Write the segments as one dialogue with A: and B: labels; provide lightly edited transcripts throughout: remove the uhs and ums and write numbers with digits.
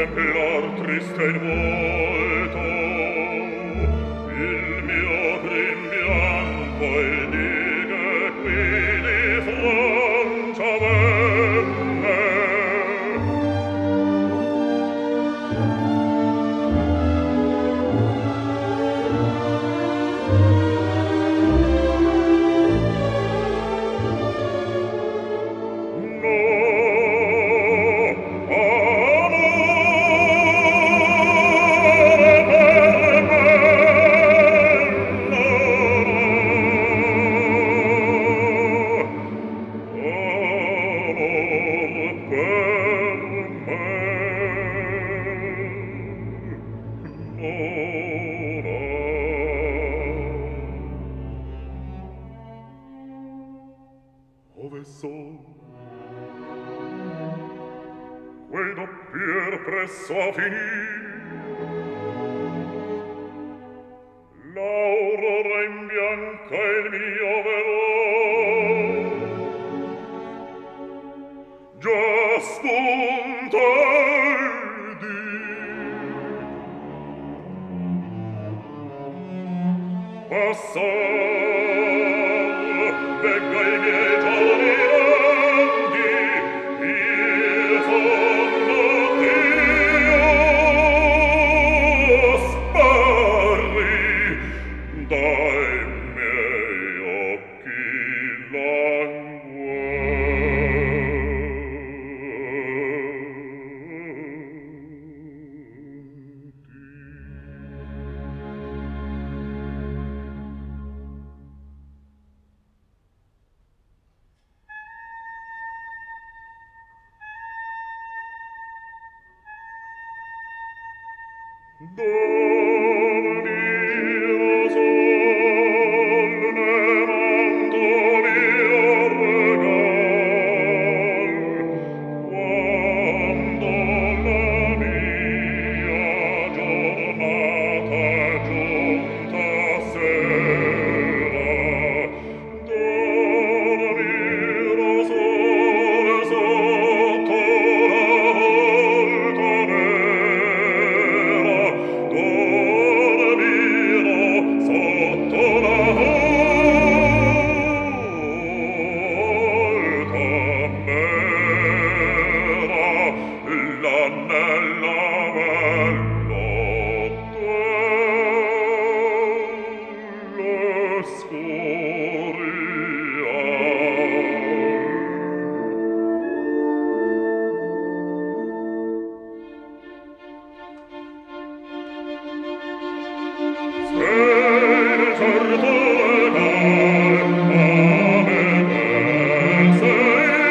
A: contemplar triste il volto, il mio grin bianco, e di che qui di Francia venne. Ove son? Quei doppier presso a finir. L'aurora imbianca il mio velo. Già spunta il dì. Passar, vegga i miei giorni lunghi, il fondo Dio sparri dai miei occhi dormiro sol nemando mio regal, quando la mia giornata giunta sera. Dormiro sol sotto la volta nera, dormiro sotto la volta nera, l'annella bello sei certo legale, a me ben sei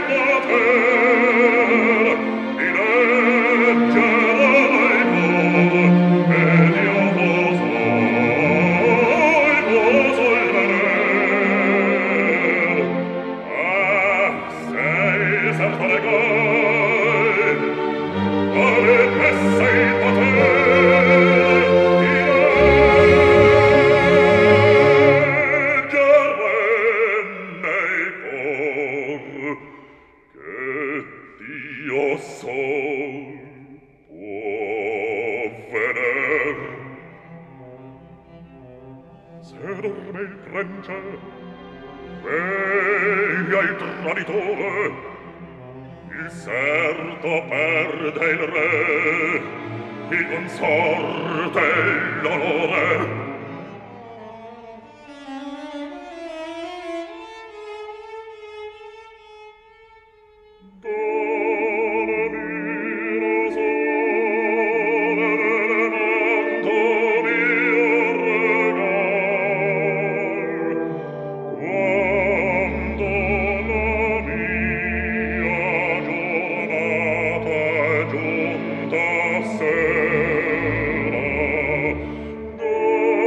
A: poter di leggere ai cor, ed io poso il vener. Ah, sei certo legale, a me ben sei poter di Dio sol può vener. Se dorme il prence, veglia il traditore, il serto perde il re, il consorte l'onore. Sera,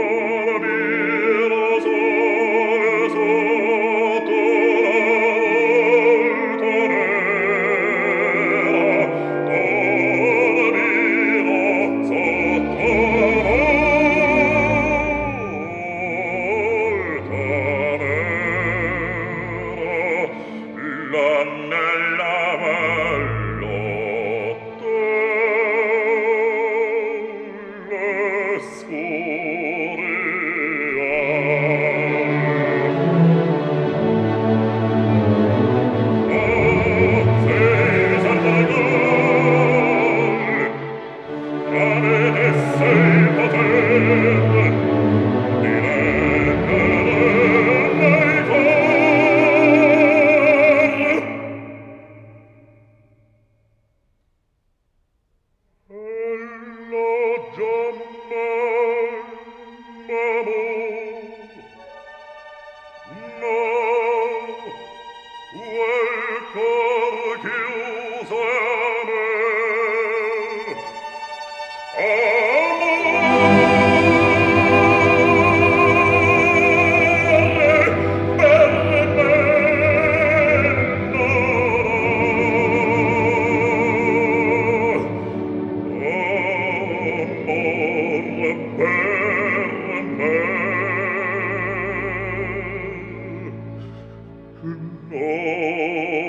A: No